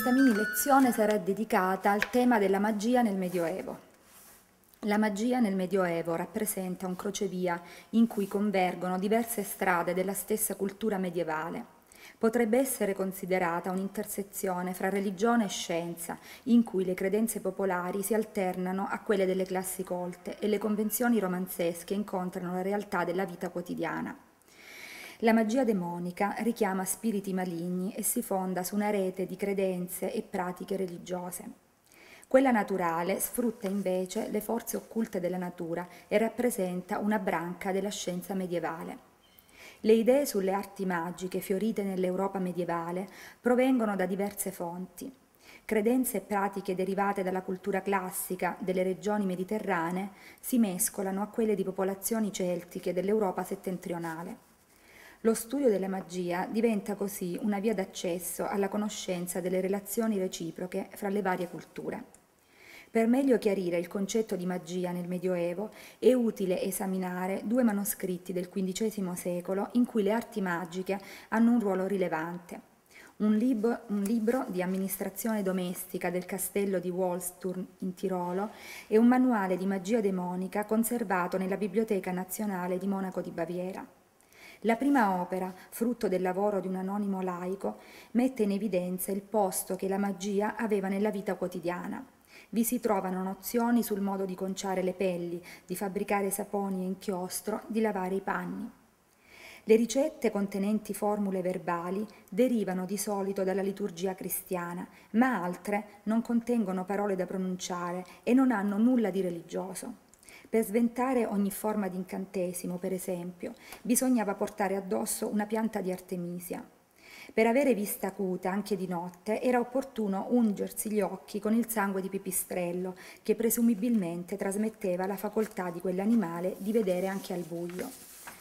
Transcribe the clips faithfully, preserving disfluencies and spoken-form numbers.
Questa mini lezione sarà dedicata al tema della magia nel Medioevo. La magia nel Medioevo rappresenta un crocevia in cui convergono diverse strade della stessa cultura medievale. Potrebbe essere considerata un'intersezione fra religione e scienza, in cui le credenze popolari si alternano a quelle delle classi colte e le convenzioni romanzesche incontrano la realtà della vita quotidiana. La magia demonica richiama spiriti maligni e si fonda su una rete di credenze e pratiche religiose. Quella naturale sfrutta invece le forze occulte della natura e rappresenta una branca della scienza medievale. Le idee sulle arti magiche fiorite nell'Europa medievale provengono da diverse fonti. Credenze e pratiche derivate dalla cultura classica delle regioni mediterranee si mescolano a quelle di popolazioni celtiche dell'Europa settentrionale. Lo studio della magia diventa così una via d'accesso alla conoscenza delle relazioni reciproche fra le varie culture. Per meglio chiarire il concetto di magia nel Medioevo è utile esaminare due manoscritti del quindicesimo secolo in cui le arti magiche hanno un ruolo rilevante. Un libro, un libro di amministrazione domestica del castello di Wolsturm in Tirolo e un manuale di magia demonica conservato nella Biblioteca Nazionale di Monaco di Baviera. La prima opera, frutto del lavoro di un anonimo laico, mette in evidenza il posto che la magia aveva nella vita quotidiana. Vi si trovano nozioni sul modo di conciare le pelli, di fabbricare saponi e inchiostro, di lavare i panni. Le ricette contenenti formule verbali derivano di solito dalla liturgia cristiana, ma altre non contengono parole da pronunciare e non hanno nulla di religioso. Per sventare ogni forma di incantesimo, per esempio, bisognava portare addosso una pianta di artemisia. Per avere vista acuta anche di notte era opportuno ungersi gli occhi con il sangue di pipistrello, che presumibilmente trasmetteva la facoltà di quell'animale di vedere anche al buio.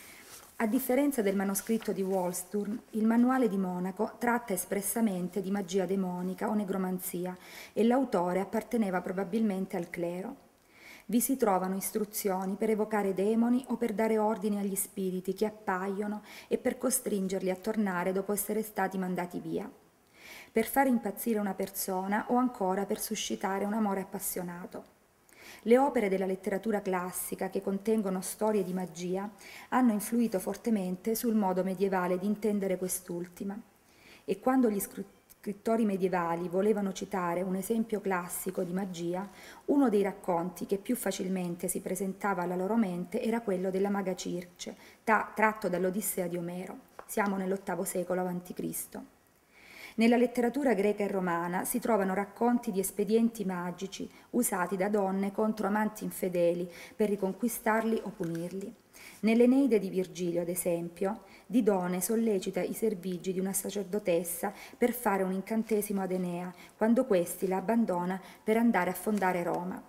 A differenza del manoscritto di Wolsturm, il manuale di Monaco tratta espressamente di magia demonica o negromanzia e l'autore apparteneva probabilmente al clero. Vi si trovano istruzioni per evocare demoni o per dare ordini agli spiriti che appaiono e per costringerli a tornare dopo essere stati mandati via, per fare impazzire una persona o ancora per suscitare un amore appassionato. Le opere della letteratura classica che contengono storie di magia hanno influito fortemente sul modo medievale di intendere quest'ultima. E quando gli scrittori medievali volevano citare un esempio classico di magia, uno dei racconti che più facilmente si presentava alla loro mente era quello della maga Circe, ta- tratto dall'Odissea di Omero. Siamo nell'ottavo secolo avanti Cristo. Nella letteratura greca e romana si trovano racconti di espedienti magici usati da donne contro amanti infedeli per riconquistarli o punirli. Nell'Eneide di Virgilio, ad esempio, Didone sollecita i servigi di una sacerdotessa per fare un incantesimo ad Enea, quando questi la abbandona per andare a fondare Roma.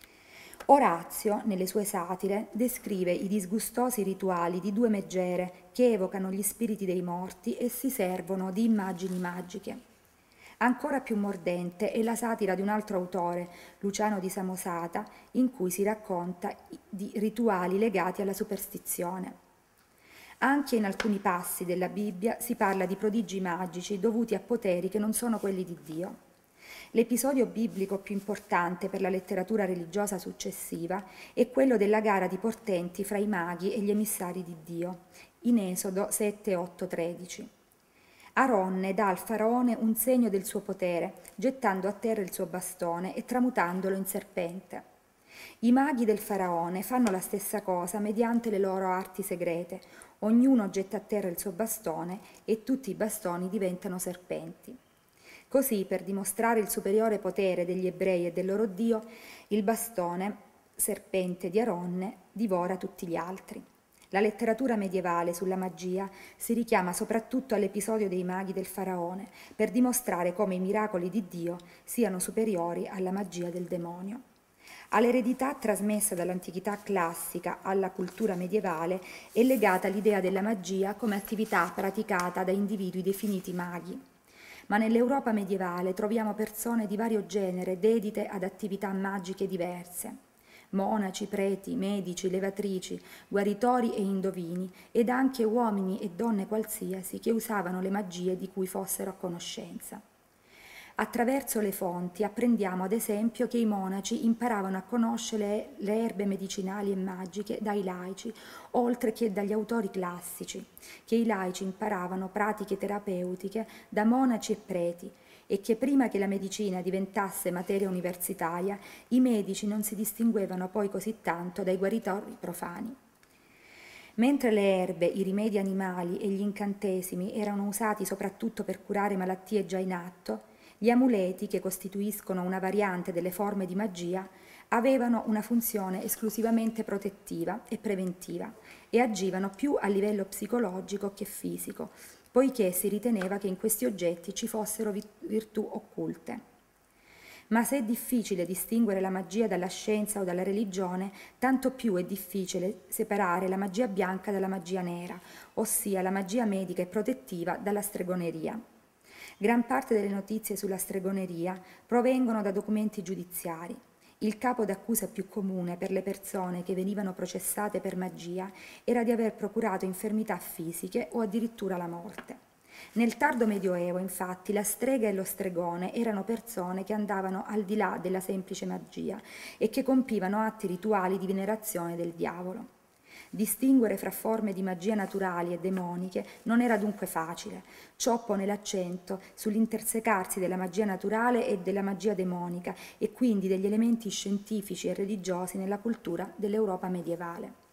Orazio, nelle sue satire, descrive i disgustosi rituali di due megere che evocano gli spiriti dei morti e si servono di immagini magiche. Ancora più mordente è la satira di un altro autore, Luciano di Samosata, in cui si racconta di rituali legati alla superstizione. Anche in alcuni passi della Bibbia si parla di prodigi magici dovuti a poteri che non sono quelli di Dio. L'episodio biblico più importante per la letteratura religiosa successiva è quello della gara di portenti fra i maghi e gli emissari di Dio, in Esodo sette, otto, tredici. Aronne dà al faraone un segno del suo potere, gettando a terra il suo bastone e tramutandolo in serpente. I maghi del faraone fanno la stessa cosa mediante le loro arti segrete. Ognuno getta a terra il suo bastone e tutti i bastoni diventano serpenti. Così, per dimostrare il superiore potere degli ebrei e del loro Dio, il bastone, serpente di Aronne, divora tutti gli altri. La letteratura medievale sulla magia si richiama soprattutto all'episodio dei maghi del faraone, per dimostrare come i miracoli di Dio siano superiori alla magia del demonio. All'eredità trasmessa dall'antichità classica alla cultura medievale è legata l'idea della magia come attività praticata da individui definiti maghi. Ma nell'Europa medievale troviamo persone di vario genere dedite ad attività magiche diverse. Monaci, preti, medici, levatrici, guaritori e indovini, ed anche uomini e donne qualsiasi che usavano le magie di cui fossero a conoscenza. Attraverso le fonti apprendiamo ad esempio che i monaci imparavano a conoscere le, le erbe medicinali e magiche dai laici, oltre che dagli autori classici, che i laici imparavano pratiche terapeutiche da monaci e preti, e che prima che la medicina diventasse materia universitaria, i medici non si distinguevano poi così tanto dai guaritori profani. Mentre le erbe, i rimedi animali e gli incantesimi erano usati soprattutto per curare malattie già in atto, gli amuleti, che costituiscono una variante delle forme di magia, avevano una funzione esclusivamente protettiva e preventiva e agivano più a livello psicologico che fisico, poiché si riteneva che in questi oggetti ci fossero virtù occulte. Ma se è difficile distinguere la magia dalla scienza o dalla religione, tanto più è difficile separare la magia bianca dalla magia nera, ossia la magia medica e protettiva dalla stregoneria. Gran parte delle notizie sulla stregoneria provengono da documenti giudiziari. Il capo d'accusa più comune per le persone che venivano processate per magia era di aver procurato infermità fisiche o addirittura la morte. Nel tardo Medioevo, infatti, la strega e lo stregone erano persone che andavano al di là della semplice magia e che compivano atti rituali di venerazione del diavolo. Distinguere fra forme di magia naturali e demoniche non era dunque facile. Ciò pone l'accento sull'intersecarsi della magia naturale e della magia demonica e quindi degli elementi scientifici e religiosi nella cultura dell'Europa medievale.